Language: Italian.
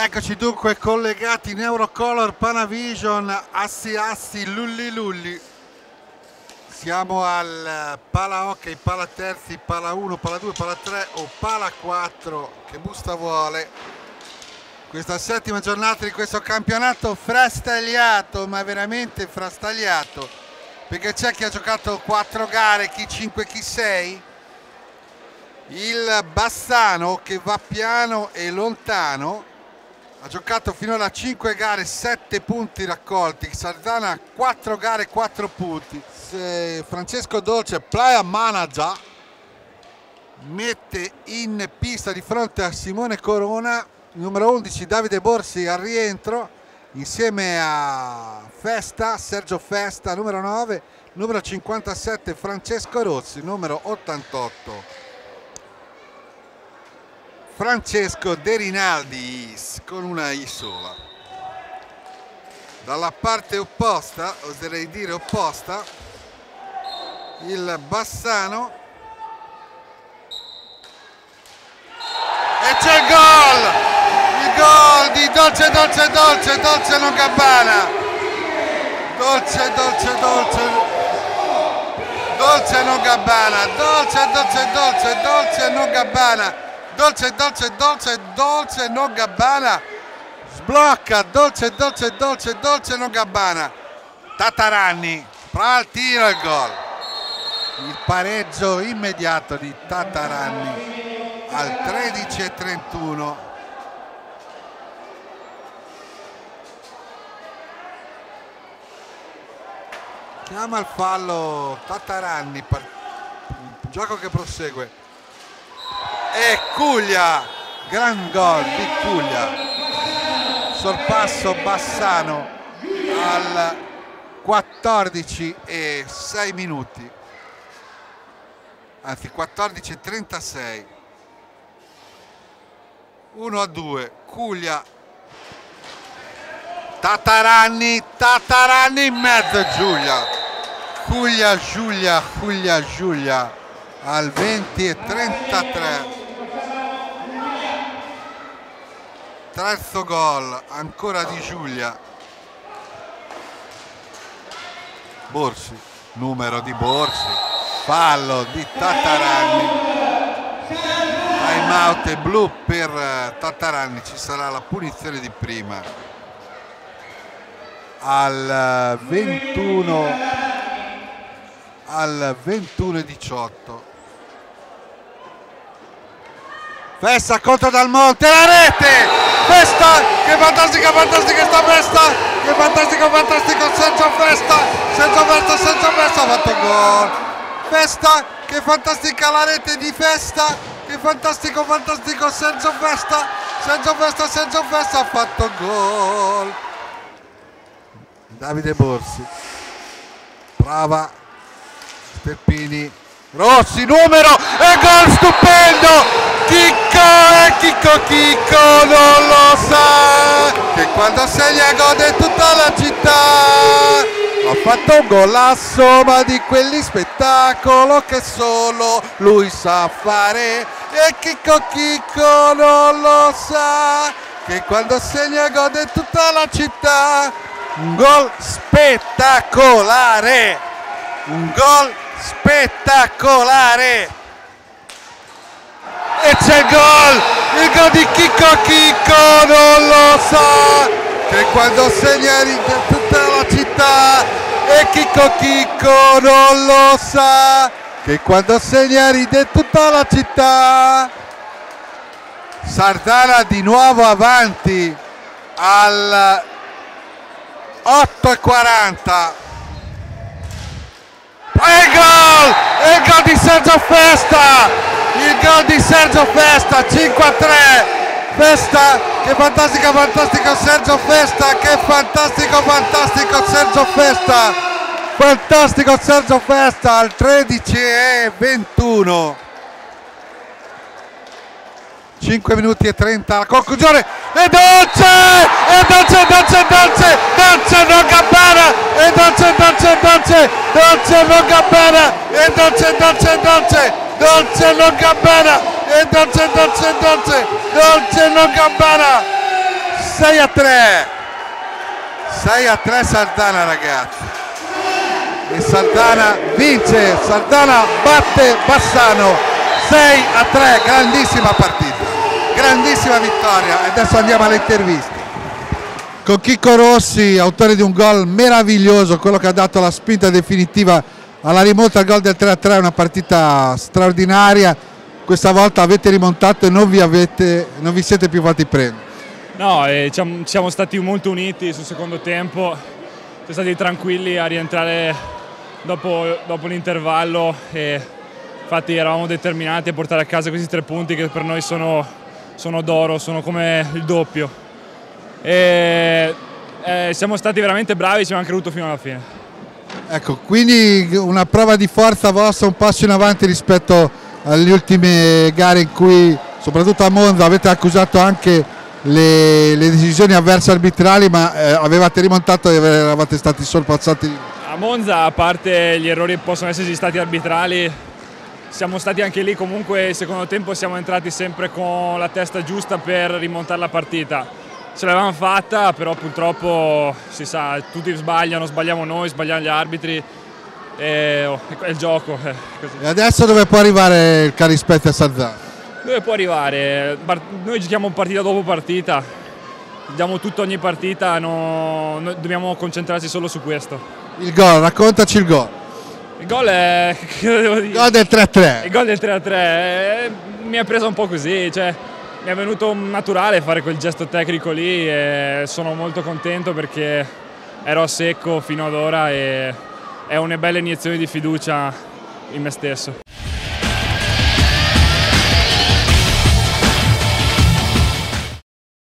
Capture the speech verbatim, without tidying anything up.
Eccoci dunque collegati in Eurocolor Panavision, assi assi, lulli lulli. Siamo al pala hockey, pala terzi, pala uno, pala due, pala tre o pala quattro, che busta vuole. Questa settima giornata di questo campionato frastagliato, ma veramente frastagliato, perché c'è chi ha giocato quattro gare, chi cinque, chi sei. Il Bassano, che va piano e lontano, ha giocato finora a cinque gare, sette punti raccolti. Sardana quattro gare, quattro punti. Se Francesco Dolce, player manager, mette in pista di fronte a Simone Corona, numero undici Davide Borsi al rientro, insieme a Festa, Sergio Festa, numero nove, numero cinquantasette Francesco Rossi, numero ottantotto Francesco De Rinaldis, con una I sola. Dalla parte opposta, oserei dire opposta, il Bassano, e c'è il gol! Il gol di Dolce Dolce Dolce, Dolce non Gabbana. Dolce Dolce Dolce Dolce non Gabbana, Dolce Dolce Dolce Dolce non Gabbana. Dolce, dolce, dolce, dolce, non Gabbana. Sblocca, dolce, dolce, dolce, dolce, non Gabbana. Tataranni, prova il tiro e il gol. Il pareggio immediato di Tataranni al tredici e trentuno. Chiama il fallo Tataranni, il gioco che prosegue. E Cuglia, gran gol di Cuglia, sorpasso Bassano al quattordici e sei minuti, anzi quattordici e trentasei, uno a due, Cuglia, Tataranni, Tataranni in mezzo, Giulia, Cuglia, Giulia, Cuglia, Giulia al venti e trentatré. Terzo gol ancora di Giulia. Borsi, numero di Borsi, fallo di Tataranni, time out e blu per Tataranni. Ci sarà la punizione di prima al ventuno al ventuno e diciotto. Festa contro Dal Monte, la rete! Festa, che fantastica, fantastica sta Festa, che fantastico, fantastico Sergio Festa, Sergio Festa, Sergio Festa ha fatto gol. Festa, che fantastica la rete di Festa, che fantastico, fantastico Sergio Festa, Sergio Festa, Sergio Festa ha fatto gol. Davide Borsi, brava Steppini, Rossi, numero e gol stupendo! Chicco e Chicco Chicco non lo sa che quando segna gode tutta la città. Ha fatto un golasso, ma di quelli spettacolo che solo lui sa fare. E Chicco Chicco non lo sa che quando segna gode tutta la città. Un gol spettacolare, un gol spettacolare. E c'è il gol, il gol di Chicco Chicco non lo sa che quando segna ride tutta la città. E Chicco Chicco non lo sa che quando segna ride tutta la città. Sardana di nuovo avanti al otto e quaranta. E il gol, e il gol di Sergio Festa. Il gol di Sergio Festa, cinque a tre. Festa, che fantastica, fantastico Sergio Festa, che fantastico, fantastico Sergio Festa, fantastico Sergio Festa al tredici e ventuno. cinque minuti e trenta, la conclusione, e Dolce, e Dolce, Dolce, Dolce, Dolce non Gabbana, e Dolce, Dolce, Dolce, Dolce non Gabbana, e Dolce, Dolce, Dolce, Dolce non Gabbana, e Dolce, Dolce, Dolce, Dolce non Gabbana. sei a tre, sei a tre Saldanha ragazzi, e Saldanha vince, Saldanha batte Bassano sei a tre, grandissima partita, grandissima vittoria. E adesso andiamo alle interviste con Chicco Rossi, autore di un gol meraviglioso, quello che ha dato la spinta definitiva alla rimonta al gol del tre a tre, una partita straordinaria. Questa volta avete rimontato e non vi, avete, non vi siete più fatti prendere. No, eh, siamo, siamo stati molto uniti sul secondo tempo, siamo stati tranquilli a rientrare dopo, dopo l'intervallo e infatti eravamo determinati a portare a casa questi tre punti che per noi sono, sono d'oro, sono come il doppio. E, eh, siamo stati veramente bravi, ci abbiamo creduto fino alla fine. Ecco, quindi una prova di forza vostra, un passo in avanti rispetto alle ultime gare in cui, soprattutto a Monza, avete accusato anche le, le decisioni avverse arbitrali, ma eh, avevate rimontato e eravate stati sorpassati. A Monza, a parte gli errori che possono esserci stati arbitrali, siamo stati anche lì comunque, il secondo tempo siamo entrati sempre con la testa giusta per rimontare la partita. Ce l'avevamo fatta, però purtroppo si sa, tutti sbagliano, sbagliamo noi, sbagliano gli arbitri, e, oh, è il gioco. Eh, così. E adesso dove può arrivare il Carispezia Saldanha? Dove può arrivare? Noi giochiamo partita dopo partita, diamo tutto ogni partita, no, noi dobbiamo concentrarci solo su questo. Il gol, raccontaci il gol. Il gol è... che devo dire? Il gol del tre a tre. Il gol del tre a tre, eh, mi ha preso un po' così, cioè... Mi è venuto naturale fare quel gesto tecnico lì e sono molto contento perché ero a secco fino ad ora e è una bella iniezione di fiducia in me stesso.